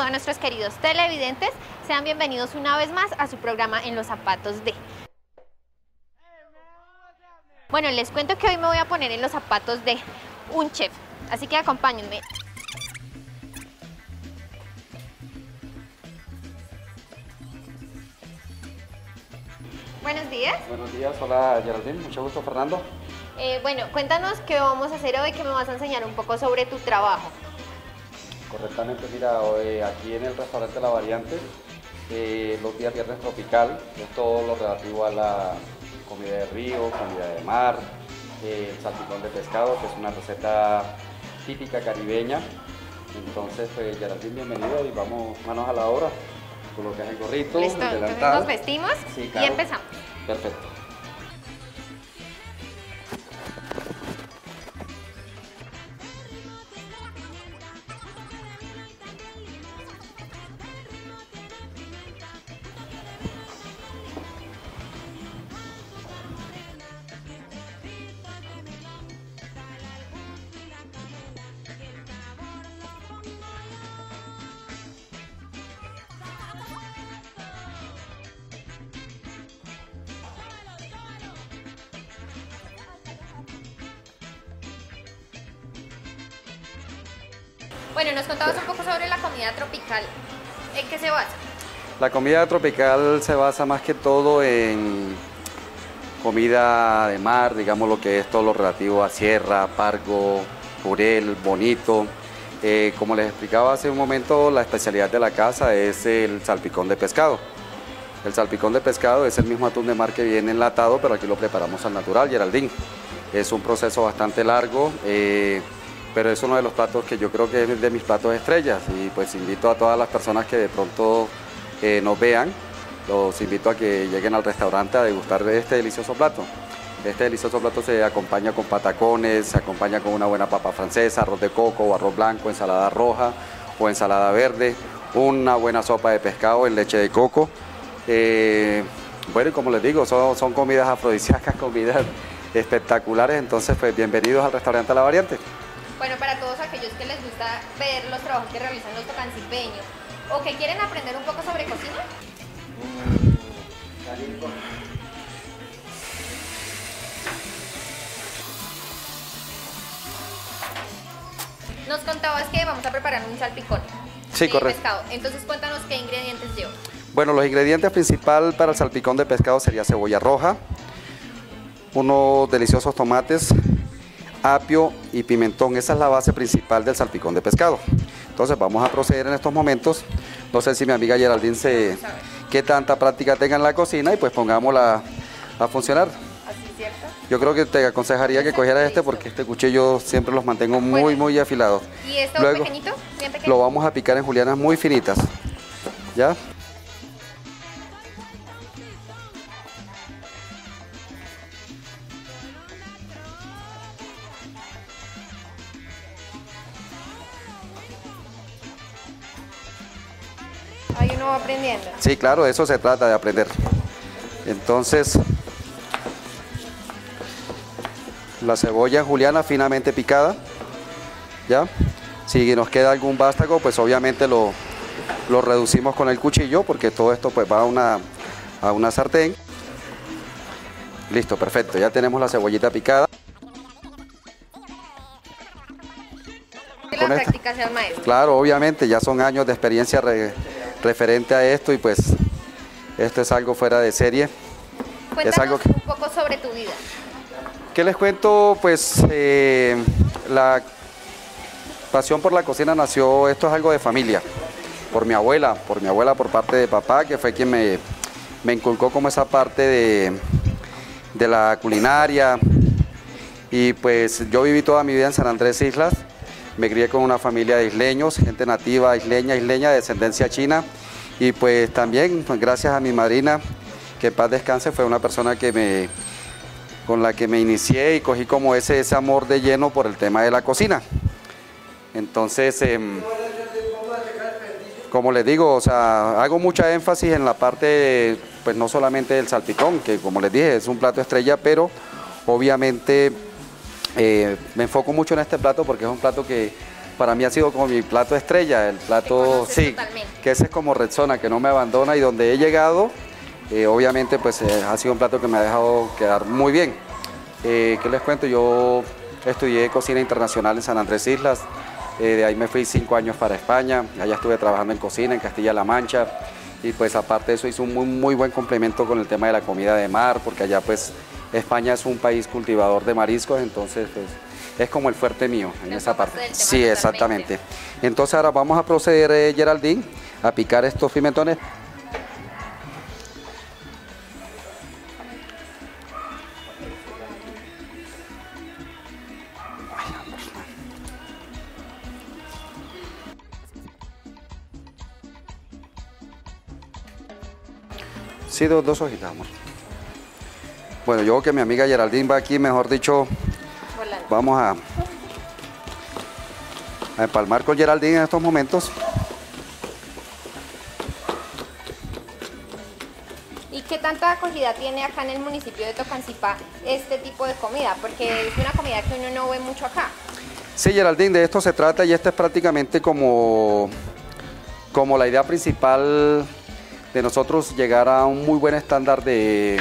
saludo a nuestros queridos televidentes. Sean bienvenidos una vez más a su programa En los zapatos de. Bueno, les cuento que hoy me voy a poner en los zapatos de un chef, así que acompáñenme. Buenos días. Buenos días, hola Geraldine, mucho gusto Fernando. Bueno, cuéntanos qué vamos a hacer hoy, que me vas a enseñar un poco sobre tu trabajo. Correctamente, mira, hoy aquí en el restaurante La Variante, los días viernes tropical, es todo lo relativo a la comida de río, comida de mar, el salpicón de pescado, que es una receta típica caribeña. Entonces, pues Geraldine, bienvenido y vamos manos a la obra. Colocas el gorrito, listo, el entonces delantal. nos vestimos, sí, claro, y empezamos. Perfecto. Bueno, nos contabas un poco sobre la comida tropical. ¿En qué se basa? La comida tropical se basa más que todo en comida de mar, digamos lo que es todo lo relativo a sierra, pargo, jurel, bonito. Como les explicaba hace un momento, la especialidad de la casa es el salpicón de pescado. El salpicón de pescado es el mismo atún de mar que viene enlatado, pero aquí lo preparamos al natural, Geraldine. Es un proceso bastante largo, pero es uno de los platos que yo creo que es de mis platos estrellas, y pues invito a todas las personas que de pronto nos vean, los invito a que lleguen al restaurante a degustar de este delicioso plato. Este delicioso plato se acompaña con patacones, se acompaña con una buena papa francesa, arroz de coco o arroz blanco, ensalada roja o ensalada verde, una buena sopa de pescado en leche de coco. Bueno, y como les digo, son comidas afrodisíacas, comidas espectaculares, entonces pues bienvenidos al restaurante La Variante. Bueno, para todos aquellos que les gusta ver los trabajos que realizan los tocancipbeños o que quieren aprender un poco sobre cocina. Nos contabas que vamos a preparar un salpicón de correcto. Pescado. Entonces cuéntanos qué ingredientes lleva. Bueno, los ingredientes principales para el salpicón de pescado sería cebolla roja, unos deliciosos tomates, apio y pimentón. Esa es la base principal del salpicón de pescado. Entonces vamos a proceder en estos momentos. No sé si mi amiga Geraldine qué tanta práctica tenga en la cocina, y pues pongámosla a funcionar. Así, ¿cierto? Yo creo que te aconsejaría que cogieras este, porque este cuchillo siempre los mantengo muy afilados. ¿Y esto luego, pequeñito? Bien pequeño. Lo vamos a picar en julianas muy finitas. ¿Ya? Ahí uno va aprendiendo. Sí, claro, de eso se trata, de aprender. Entonces, la cebolla juliana finamente picada, ¿ya? Si nos queda algún vástago, pues obviamente lo reducimos con el cuchillo, porque todo esto pues va a una sartén. Listo, perfecto, ya tenemos la cebollita picada. Que la práctica sea el maestro. Claro, obviamente, ya son años de experiencia referente a esto, y pues esto es algo fuera de serie. Cuéntanos es algo que... un poco sobre tu vida. ¿Qué les cuento? Pues la pasión por la cocina nació, esto es algo de familia, por mi abuela por parte de papá, que fue quien me inculcó como esa parte de la culinaria. Y pues yo viví toda mi vida en San Andrés Islas. Me crié con una familia de isleños, gente nativa isleña, de descendencia china, y pues también pues, gracias a mi madrina, que en paz descanse, fue una persona con la que me inicié y cogí como ese amor de lleno por el tema de la cocina. Entonces, como les digo, o sea, hago mucha énfasis en la parte, pues no solamente del salpicón, que como les dije es un plato estrella, pero obviamente me enfoco mucho en este plato porque es un plato que para mí ha sido como mi plato estrella, el plato, sí, totalmente. que ese es como Rexona, que no me abandona y donde he llegado, obviamente pues ha sido un plato que me ha dejado quedar muy bien. ¿Qué les cuento? Yo estudié cocina internacional en San Andrés Islas, de ahí me fui 5 años para España, allá estuve trabajando en cocina en Castilla-La Mancha y pues aparte de eso hice un muy buen complemento con el tema de la comida de mar, porque allá pues España es un país cultivador de mariscos, entonces pues es como el fuerte mío en esa parte. Sí, exactamente. Entonces ahora vamos a proceder, Geraldine, a picar estos pimentones. Sí, dos hojitas, amor. Bueno, yo que mi amiga Geraldine va aquí, mejor dicho, Volando. vamos a empalmar con Geraldine en estos momentos. ¿Y qué tanta acogida tiene acá en el municipio de Tocancipá este tipo de comida? Porque es una comida que uno no ve mucho acá. Sí, Geraldine, de esto se trata y esta es prácticamente como la idea principal de nosotros llegar a un muy buen estándar de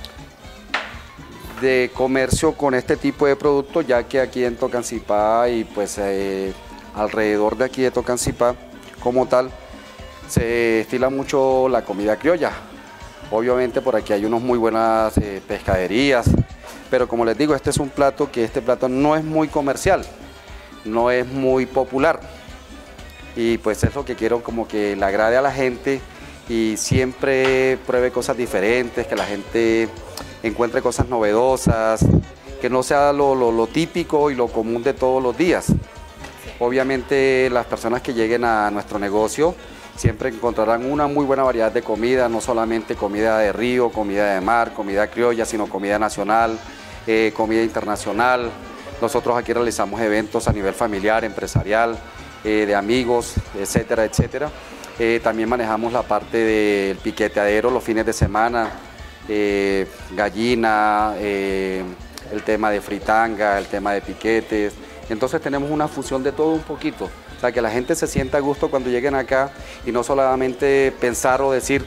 comercio con este tipo de productos, ya que aquí en Tocancipá y pues alrededor de aquí de Tocancipá como tal se estila mucho la comida criolla. Obviamente por aquí hay unas muy buenas pescaderías, pero como les digo, este es un plato que este plato no es muy comercial, no es muy popular y pues es lo que quiero como que le agrade a la gente y siempre pruebe cosas diferentes, que la gente encuentre cosas novedosas, que no sea lo típico y lo común de todos los días. Obviamente las personas que lleguen a nuestro negocio siempre encontrarán una muy buena variedad de comida, no solamente comida de río, comida de mar, comida criolla, sino comida nacional, comida internacional. Nosotros aquí realizamos eventos a nivel familiar, empresarial, de amigos, etcétera, etcétera. También manejamos la parte del piqueteadero los fines de semana, gallina, el tema de fritanga, el tema de piquetes. Entonces tenemos una fusión de todo un poquito, o sea que la gente se sienta a gusto cuando lleguen acá y no solamente pensar o decir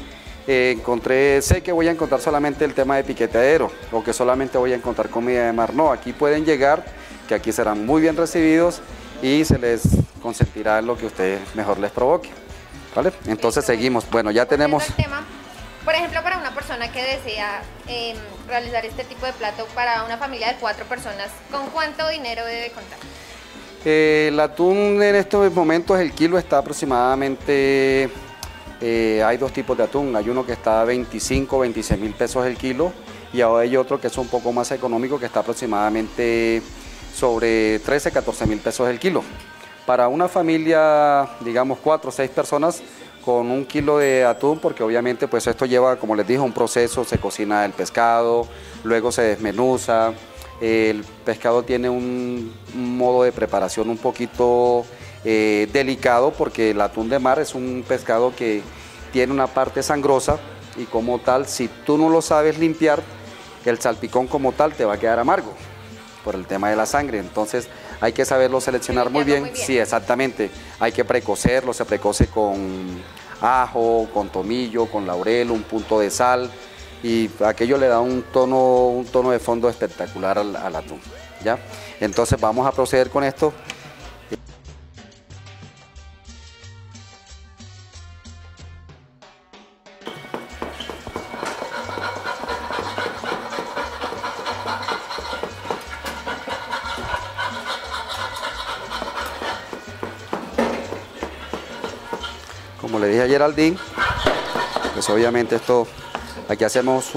sé que voy a encontrar solamente el tema de piqueteadero o que solamente voy a encontrar comida de mar. No, aquí pueden llegar, que aquí serán muy bien recibidos y se les consentirá en lo que a ustedes mejor les provoque. ¿Vale? Entonces seguimos. Bueno, ya tenemos... El tema, por ejemplo, para una persona que desea realizar este tipo de plato para una familia de 4 personas, ¿con cuánto dinero debe contar? El atún en estos momentos, el kilo está aproximadamente... hay 2 tipos de atún. Hay uno que está a 25, 26 mil pesos el kilo y ahora hay otro que es un poco más económico que está aproximadamente sobre 13, 14 mil pesos el kilo. Para una familia, digamos 4 o 6 personas, con 1 kilo de atún, porque obviamente pues esto lleva, como les dije, un proceso, se cocina el pescado, luego se desmenuza, el pescado tiene un modo de preparación un poquito delicado, porque el atún de mar es un pescado que tiene una parte sangrosa y como tal, si tú no lo sabes limpiar, el salpicón como tal te va a quedar amargo por el tema de la sangre. Entonces hay que saberlo seleccionar muy bien. Sí, exactamente. Hay que precocerlo, se precoce con ajo, con tomillo, con laurel, un punto de sal y aquello le da un tono de fondo espectacular al atún, ¿ya? Entonces vamos a proceder con esto. Como le dije a Geraldine, pues obviamente esto, aquí hacemos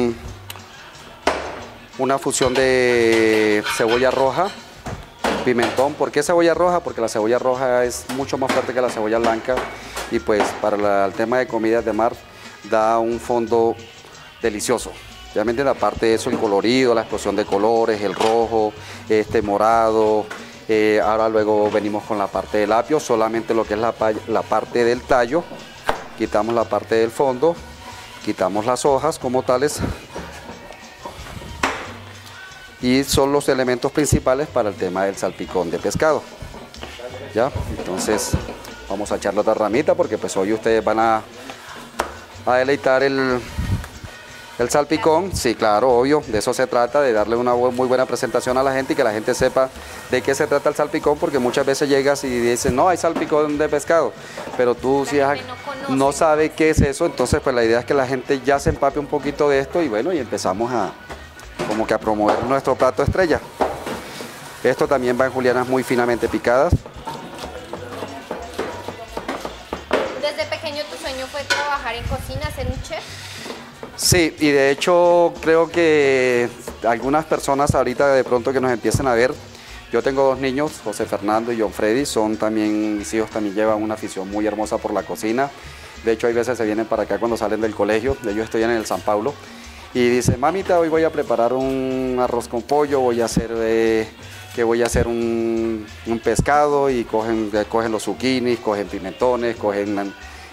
una fusión de cebolla roja, pimentón. ¿Por qué cebolla roja? Porque la cebolla roja es mucho más fuerte que la cebolla blanca y pues para el tema de comidas de mar da un fondo delicioso. Realmente aparte de eso, el colorido, la explosión de colores, el rojo, morado. Ahora luego venimos con la parte del apio, solamente lo que es la parte del tallo, quitamos la parte del fondo, quitamos las hojas como tales y son los elementos principales para el tema del salpicón de pescado. ¿ya? Entonces vamos a echarle otra ramita porque pues hoy ustedes van a deleitar el salpicón. Sí, claro, obvio, de eso se trata, de darle una muy buena presentación a la gente y que la gente sepa de qué se trata el salpicón, porque muchas veces llegas y dices, no, hay salpicón de pescado, pero tú si no sabes qué es eso, entonces pues la idea es que la gente ya se empape un poquito de esto y bueno, y empezamos como que a promover nuestro plato estrella. Esto también va en julianas muy finamente picadas. ¿Desde pequeño tu sueño fue trabajar en cocina, ser un chef? Sí, y de hecho creo que algunas personas ahorita de pronto que nos empiecen a ver, yo tengo dos niños, José Fernando y John Freddy, son también, mis hijos también llevan una afición muy hermosa por la cocina. De hecho hay veces se vienen para acá cuando salen del colegio, ellos estudian en el San Pablo, y dicen, mamita, hoy voy a preparar un arroz con pollo, voy a hacer un pescado, y cogen los zucchinis, cogen pimentones, cogen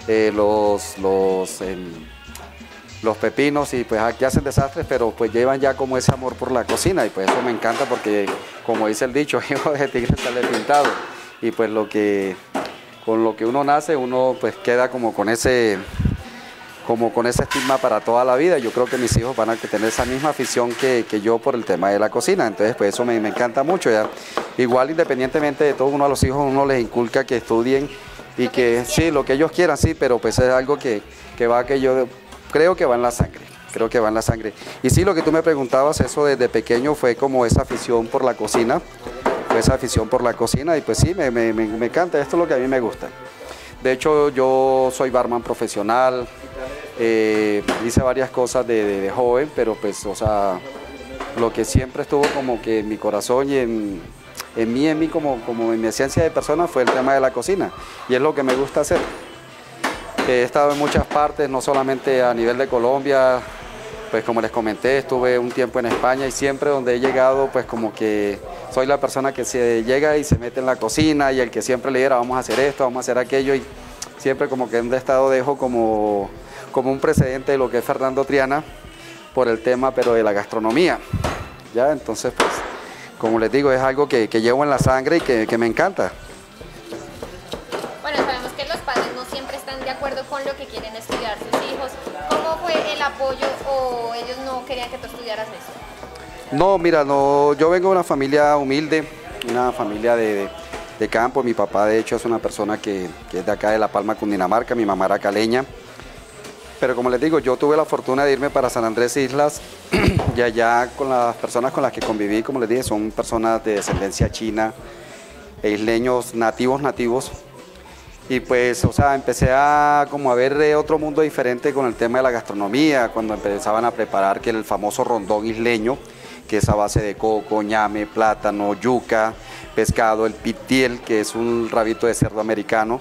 los pepinos, y pues aquí hacen desastres, pero pues llevan ya como ese amor por la cocina, y pues eso me encanta porque, como dice el dicho, hijo de tigre sale pintado, y pues con lo que uno nace, uno pues queda como con ese estigma para toda la vida. Yo creo que mis hijos van a tener esa misma afición que yo por el tema de la cocina, entonces pues eso me encanta mucho, ya. Igual, independientemente de todo, uno a los hijos uno les inculca que estudien y que sí, lo que ellos quieran, sí, pero pues es algo que yo creo que va en la sangre, Y sí, lo que tú me preguntabas, eso desde pequeño fue como esa afición por la cocina, y pues sí, me encanta, esto es lo que a mí me gusta. De hecho, yo soy barman profesional, hice varias cosas de joven, pero pues, o sea, lo que siempre estuvo como que en mi corazón y en mí como en mi esencia de persona fue el tema de la cocina, y es lo que me gusta hacer. He estado en muchas partes, no solamente a nivel de Colombia, pues como les comenté, estuve un tiempo en España, y siempre donde he llegado, pues como que soy la persona que se llega y se mete en la cocina, y el que siempre le diera, vamos a hacer esto, vamos a hacer aquello, y siempre como que en un estado dejo como un precedente de lo que es Fernando Triana por el tema, pero de la gastronomía, ¿ya? Entonces, pues, como les digo, es algo que llevo en la sangre y que me encanta. Bueno, sabemos que los padres no siempre están de acuerdo con lo que quieren estudiar sus hijos. ¿Cómo fue el apoyo, o ellos no querían que tú estudiaras eso? No, mira, no, yo vengo de una familia humilde, una familia de campo. Mi papá, de hecho, es una persona que es de acá de La Palma, Cundinamarca. Mi mamá era caleña. Pero como les digo, yo tuve la fortuna de irme para San Andrés Islas, y allá con las personas con las que conviví, como les dije, son personas de descendencia china, e isleños nativos. Y pues, o sea, empecé a ver otro mundo diferente con el tema de la gastronomía, cuando empezaban a preparar que el famoso rondón isleño, que es a base de coco, ñame, plátano, yuca, pescado, el pitiel, que es un rabito de cerdo americano.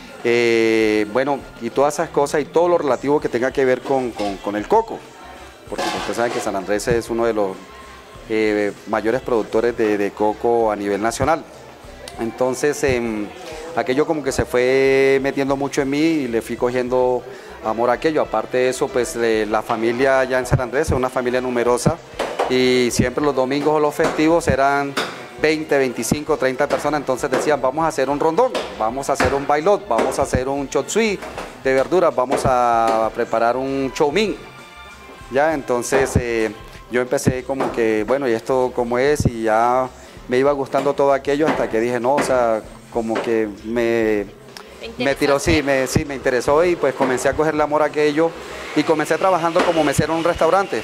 Bueno, y todas esas cosas y todo lo relativo que tenga que ver con el coco, porque ustedes saben que San Andrés es uno de los mayores productores de coco a nivel nacional. Entonces, aquello como que se fue metiendo mucho en mí y le fui cogiendo amor a aquello. Aparte de eso, pues la familia allá en San Andrés es una familia numerosa, y siempre los domingos o los festivos eran 20, 25, 30 personas, entonces decían, vamos a hacer un rondón, vamos a hacer un bailot, vamos a hacer un chop suey de verduras, vamos a preparar un chow mein, ¿ya? Entonces yo empecé como que, bueno, ¿y esto cómo es? Y ya me iba gustando todo aquello, hasta que dije, no, o sea, como que me tiró, sí, me interesó, y pues comencé a cogerle amor a aquello, y comencé trabajando como mesero en un restaurante.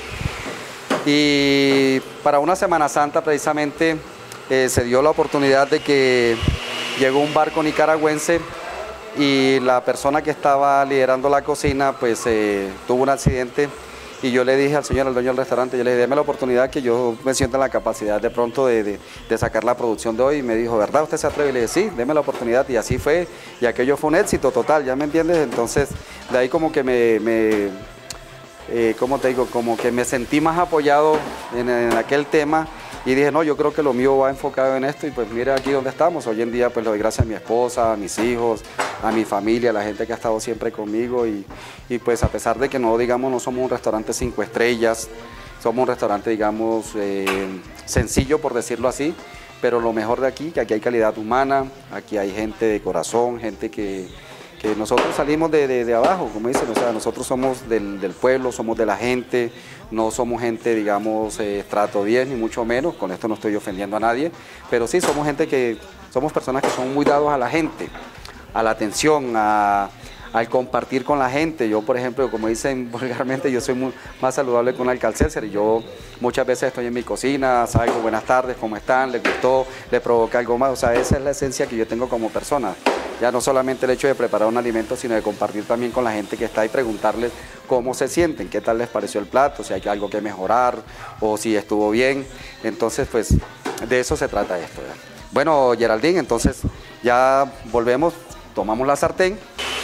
Y para una Semana Santa precisamente se dio la oportunidad de que llegó un barco nicaragüense, y la persona que estaba liderando la cocina pues tuvo un accidente, y yo le dije al dueño del restaurante, yo le dije, déme la oportunidad, que yo me siento en la capacidad de pronto de sacar la producción de hoy. Y me dijo, ¿verdad usted se atreve? Y le dije, sí, déme la oportunidad, y así fue, y aquello fue un éxito total, ¿ya me entiendes? Entonces de ahí como que ¿cómo te digo? Como que me sentí más apoyado en aquel tema, y dije, no, yo creo que lo mío va enfocado en esto, y pues mira aquí donde estamos. Hoy en día pues le doy gracias a mi esposa, a mis hijos, a mi familia, a la gente que ha estado siempre conmigo, y pues a pesar de que no somos un restaurante 5 estrellas, somos un restaurante, digamos, sencillo, por decirlo así, pero lo mejor de aquí, que aquí hay calidad humana, aquí hay gente de corazón, gente que nosotros salimos de abajo, como dicen, o sea, nosotros somos del pueblo, somos de la gente, no somos gente, digamos, estrato 10, ni mucho menos, con esto no estoy ofendiendo a nadie, pero sí somos somos personas que son muy dados a la gente, a la atención, al compartir con la gente. Yo, por ejemplo, como dicen vulgarmente, yo soy más saludable que un Alka-Seltzer, y yo muchas veces estoy en mi cocina, salgo, buenas tardes, ¿cómo están? ¿Les gustó? ¿Les provoca algo más? O sea, esa es la esencia que yo tengo como persona. Ya no solamente el hecho de preparar un alimento, sino de compartir también con la gente que está y preguntarles cómo se sienten, qué tal les pareció el plato, si hay algo que mejorar o si estuvo bien. Entonces, pues, de eso se trata esto, ¿verdad? Bueno, Geraldine, entonces ya volvemos, tomamos la sartén.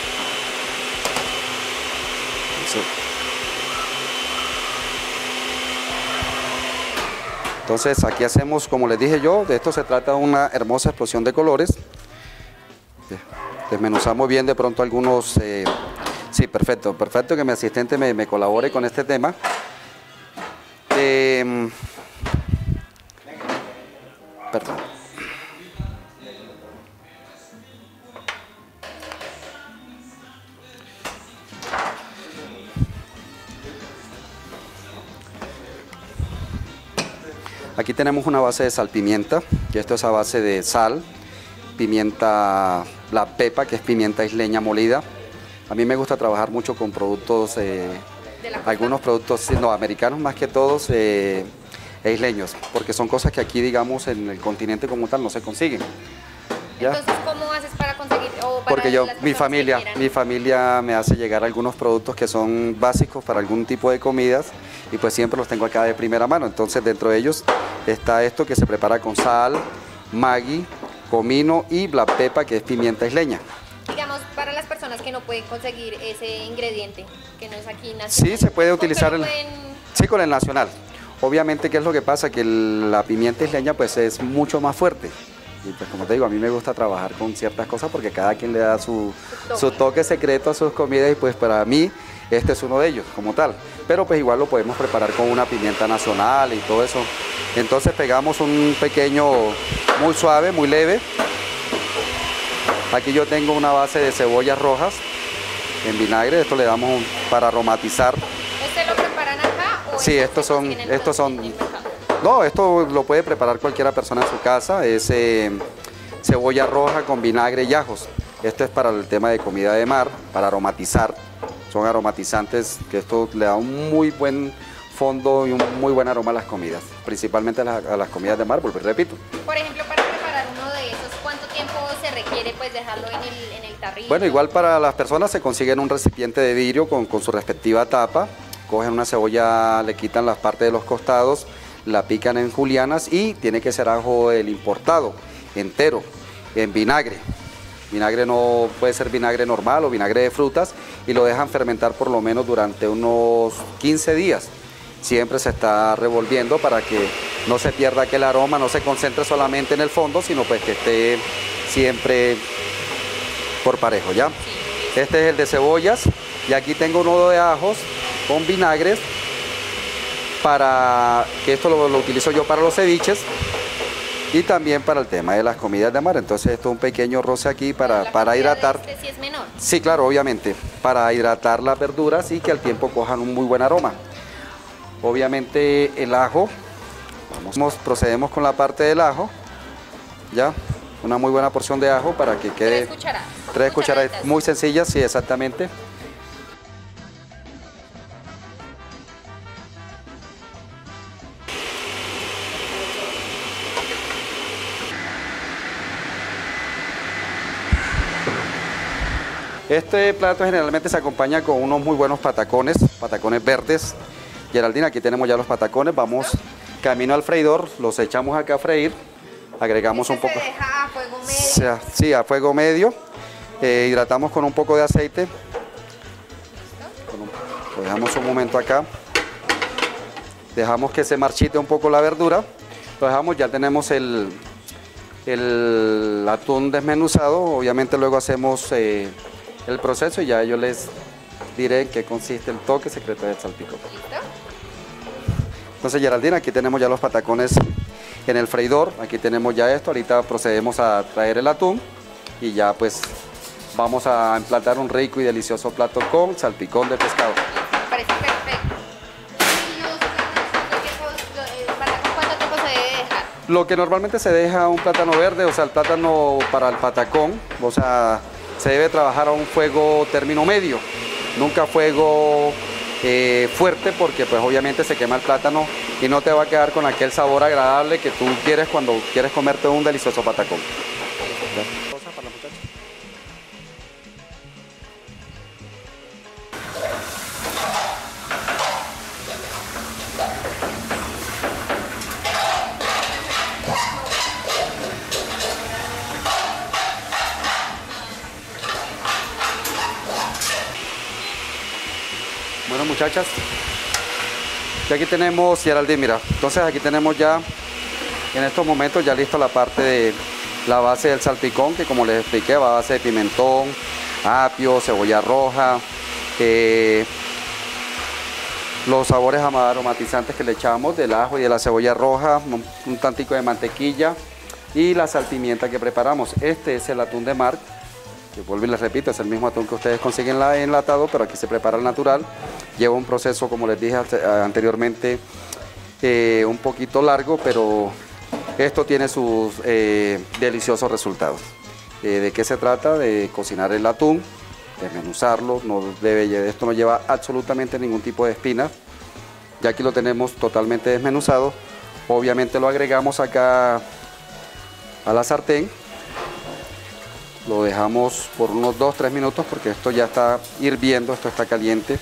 Entonces aquí hacemos, como les dije yo, de esto se trata una hermosa explosión de colores. Desmenuzamos bien de pronto algunos, sí, perfecto que mi asistente me colabore con este tema. Perdón. Aquí tenemos una base de salpimienta, que esto es a base de sal, pimienta, la pepa, que es pimienta isleña molida. A mí me gusta trabajar mucho con productos, algunos productos americanos más que todos, isleños, porque son cosas que aquí, digamos, en el continente como tal no se consiguen. ¿Ya? Entonces, ¿cómo haces para conseguir? Porque mi familia me hace llegar algunos productos que son básicos para algún tipo de comidas, y pues siempre los tengo acá de primera mano. Entonces, dentro de ellos está esto que se prepara con sal, Maggi, comino y black pepper, que es pimienta isleña. Digamos, para las personas que no pueden conseguir ese ingrediente, que no es aquí nacional. Sí, se puede utilizar sí, con el nacional. Obviamente, ¿qué es lo que pasa? Que la pimienta isleña pues es mucho más fuerte. Y pues como te digo, a mí me gusta trabajar con ciertas cosas porque cada quien le da su toque secreto a sus comidas, y pues para mí este es uno de ellos como tal. Pero pues igual lo podemos preparar con una pimienta nacional y todo eso. Entonces pegamos un pequeño, muy suave, muy leve. Aquí yo tengo una base de cebollas rojas en vinagre, esto le damos para aromatizar. ¿Este lo preparan acá? ¿O sí, estos son. No, esto lo puede preparar cualquiera persona en su casa, es cebolla roja con vinagre y ajos. Esto es para el tema de comida de mar, para aromatizar. Son aromatizantes que esto le da un muy buen fondo y un muy buen aroma a las comidas, principalmente a las comidas de mar, porque repito. Por ejemplo, para preparar uno de esos, ¿cuánto tiempo se requiere pues dejarlo en el tarrito? Bueno, igual para las personas se consiguen un recipiente de vidrio con su respectiva tapa, cogen una cebolla, le quitan las partes de los costados, la pican en julianas y tiene que ser ajo el importado, entero, en vinagre. Vinagre no puede ser vinagre normal o vinagre de frutas, y lo dejan fermentar por lo menos durante unos 15 días. Siempre se está revolviendo para que no se pierda aquel aroma, no se concentre solamente en el fondo, sino pues que esté siempre por parejo, ¿ya? Este es el de cebollas, y aquí tengo un nudo de ajos con vinagres, para que esto lo utilizo yo para los ceviches y también para el tema de las comidas de mar. Entonces esto es un pequeño roce aquí para hidratar. Este sí es menor. Sí, claro, obviamente, para hidratar las verduras y que al tiempo cojan un muy buen aroma. Obviamente el ajo, procedemos con la parte del ajo, ya, una muy buena porción de ajo para que quede 3 cucharadas, muy sencillas, sí, exactamente. Este plato generalmente se acompaña con unos muy buenos patacones verdes. Geraldine, aquí tenemos ya los patacones, vamos camino al freidor, los echamos acá a freír, agregamos un poco. ¿Se deja a fuego medio? Sí, a fuego medio, hidratamos con un poco de aceite. Lo dejamos un momento acá, dejamos que se marchite un poco la verdura, lo dejamos, ya tenemos el atún desmenuzado. Obviamente luego hacemos el proceso y ya yo les diré en qué consiste el toque secreto del salpicón. ¿Listo? Entonces, Geraldine, aquí tenemos ya los patacones en el freidor. Aquí tenemos ya esto, ahorita procedemos a traer el atún y ya pues vamos a emplatar un rico y delicioso plato con salpicón de pescado. Me parece perfecto. ¿Cuánto tiempo se debe dejar? Lo que normalmente se deja un plátano verde, o sea, el plátano para el patacón, o sea, se debe trabajar a un fuego término medio, nunca fuego fuerte, porque pues obviamente se quema el plátano y no te va a quedar con aquel sabor agradable que tú quieres cuando quieres comerte un delicioso patacón. Bueno, muchachas, y aquí tenemos, Geraldine, mira, entonces aquí tenemos ya en estos momentos ya listo la parte de la base del salpicón, que como les expliqué va a base de pimentón, apio, cebolla roja, los sabores aromatizantes que le echamos del ajo y de la cebolla roja, un tantico de mantequilla y la salpimienta que preparamos. Este es el atún de mar, que vuelvo y les repito, es el mismo atún que ustedes consiguen enlatado, pero aquí se prepara al natural. Lleva un proceso, como les dije anteriormente, un poquito largo, pero esto tiene sus deliciosos resultados. ¿De qué se trata? De cocinar el atún, desmenuzarlo, esto no lleva absolutamente ningún tipo de espinas. Ya aquí lo tenemos totalmente desmenuzado. Obviamente lo agregamos acá a la sartén. Lo dejamos por unos 2-3 minutos porque esto ya está hirviendo, esto está caliente.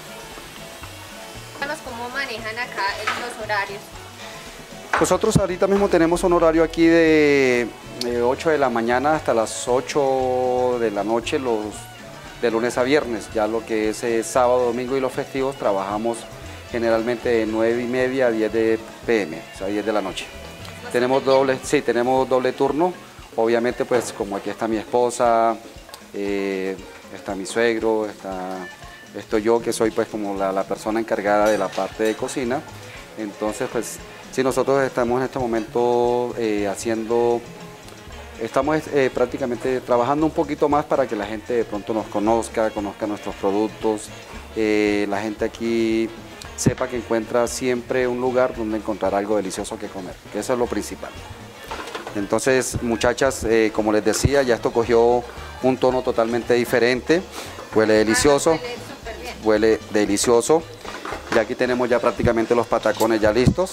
¿Cómo manejan acá los horarios? Nosotros ahorita mismo tenemos un horario aquí de 8 de la mañana hasta las 8 de la noche, de lunes a viernes. Ya lo que es sábado, domingo y los festivos trabajamos generalmente de 9:30 a 10 de p.m., o sea, 10 de la noche. Tenemos doble turno. Obviamente, pues como aquí está mi esposa, está mi suegro, estoy yo, que soy pues como la persona encargada de la parte de cocina. Entonces, pues sí, nosotros estamos en este momento estamos prácticamente trabajando un poquito más para que la gente de pronto nos conozca nuestros productos, la gente aquí sepa que encuentra siempre un lugar donde encontrar algo delicioso que comer, que eso es lo principal. Entonces, muchachas, como les decía, ya esto cogió un tono totalmente diferente, huele delicioso, huele delicioso. Y aquí tenemos ya prácticamente los patacones ya listos.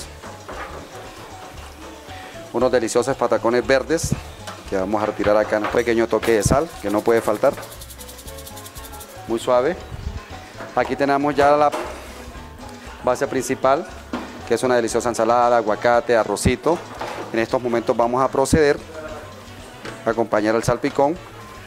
Unos deliciosos patacones verdes que vamos a retirar acá en un pequeño toque de sal que no puede faltar. Muy suave. Aquí tenemos ya la base principal, que es una deliciosa ensalada, aguacate, arrocito. En estos momentos vamos a proceder a acompañar el salpicón.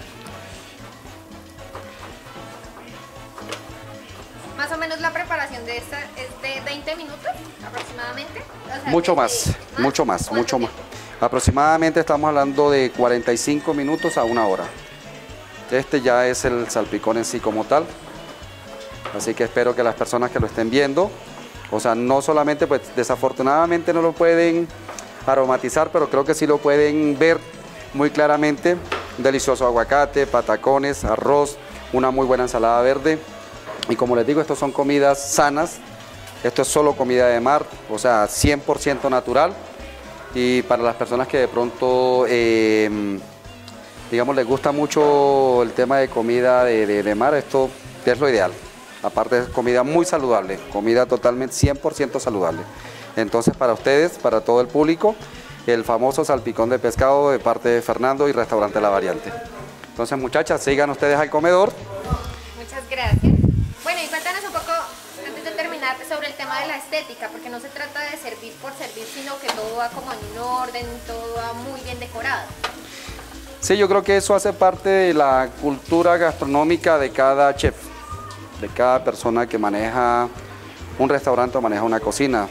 Más o menos la preparación de esta es de 20 minutos aproximadamente. O sea, mucho más. Aproximadamente estamos hablando de 45 minutos a 1 hora. Este ya es el salpicón en sí como tal. Así que espero que las personas que lo estén viendo, o sea, no solamente, pues desafortunadamente no lo pueden aromatizar, pero creo que sí lo pueden ver muy claramente. Un delicioso aguacate, patacones, arroz, una muy buena ensalada verde. Y como les digo, estos son comidas sanas, esto es solo comida de mar, o sea, 100% natural. Y para las personas que de pronto, digamos, les gusta mucho el tema de comida de mar, esto es lo ideal. Aparte es comida muy saludable, comida totalmente 100% saludable. Entonces, para ustedes, para todo el público, el famoso salpicón de pescado de parte de Fernando y Restaurante La Variante. Entonces, muchachas, sigan ustedes al comedor. Muchas gracias. Bueno, y cuéntanos un poco, antes de terminar, sobre el tema de la estética, porque no se trata de servir por servir, sino que todo va como en un orden, todo va muy bien decorado. Sí, yo creo que eso hace parte de la cultura gastronómica de cada chef, de cada persona que maneja un restaurante o maneja una cocina.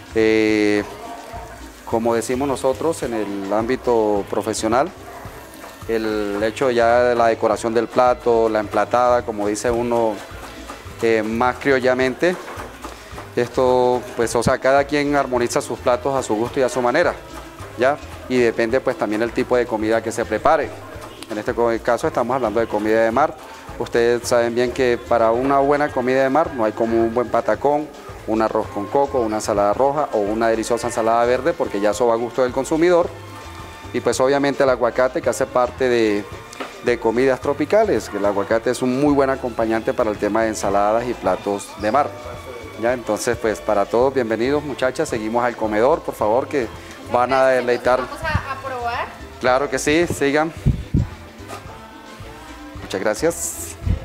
Como decimos nosotros en el ámbito profesional, el hecho ya de la decoración del plato, la emplatada, como dice uno más criollamente, esto pues, o sea, cada quien armoniza sus platos a su gusto y a su manera. ¿ya? Y depende pues también el tipo de comida que se prepare. En este caso estamos hablando de comida de mar. Ustedes saben bien que para una buena comida de mar no hay como un buen patacón, un arroz con coco, una ensalada roja o una deliciosa ensalada verde, porque ya eso va a gusto del consumidor. Y pues obviamente el aguacate, que hace parte de comidas tropicales, que el aguacate es un muy buen acompañante para el tema de ensaladas y platos de mar. ¿Ya? Entonces pues para todos, bienvenidos muchachas, seguimos al comedor, por favor, que van a deleitar. Vamos a probar. Claro que sí, sigan. Muchas gracias.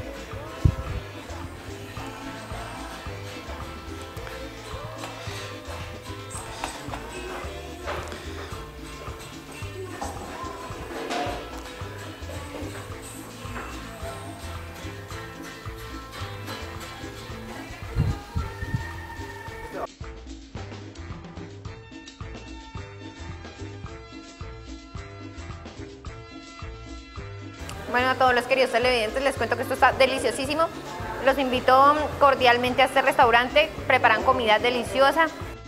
Bueno, a todos los queridos televidentes les cuento que esto está deliciosísimo. Los invito cordialmente a este restaurante. Preparan comida deliciosa.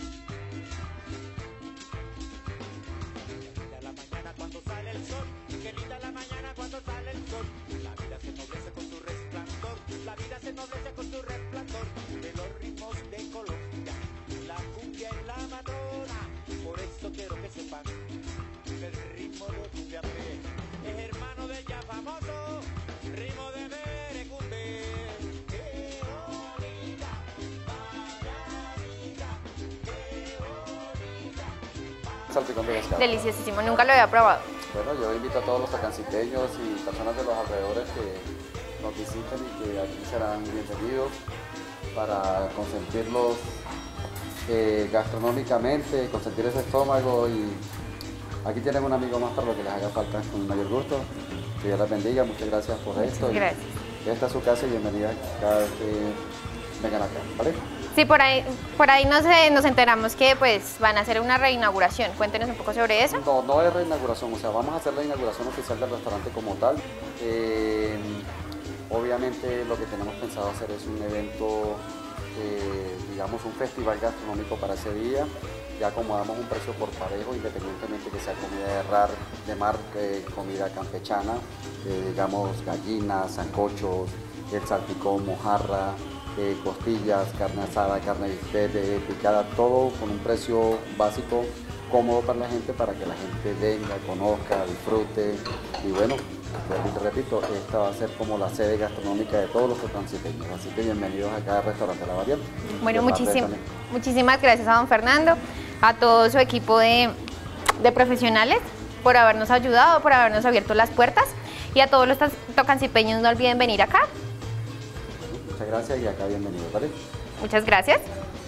Salpicón de pescado. Deliciosísimo, nunca lo había probado. Bueno, yo invito a todos los tocanciteños y personas de los alrededores que nos visiten y que aquí serán bienvenidos para consentirlos gastronómicamente, consentir ese estómago, y aquí tienen un amigo más para lo que les haga falta, con mayor gusto. Que Dios les bendiga, muchas gracias por esto. Gracias. Y esta es su casa y bienvenida cada vez que vengan acá, ¿vale? Sí, por ahí nos enteramos que pues van a hacer una reinauguración. Cuéntenos un poco sobre eso. No, no es reinauguración, o sea, vamos a hacer la inauguración oficial del restaurante como tal. Obviamente lo que tenemos pensado hacer es un evento, digamos un festival gastronómico para ese día. Ya acomodamos un precio por parejo, independientemente que sea comida de mar, comida campechana, digamos gallinas, sancochos, el salpicón, mojarra, costillas, carne asada, carne bistec, picada, todo con un precio básico cómodo para la gente, para que la gente venga, conozca, disfrute. Y bueno, repito, esta va a ser como la sede gastronómica de todos los tocanciteños, así que bienvenidos acá al restaurante La Variante. Bueno, muchísimas gracias a don Fernando, a todo su equipo de profesionales por habernos ayudado, por habernos abierto las puertas, y a todos los tocancipeños no olviden venir acá. Muchas gracias y acá bienvenidos, ¿vale? Muchas gracias.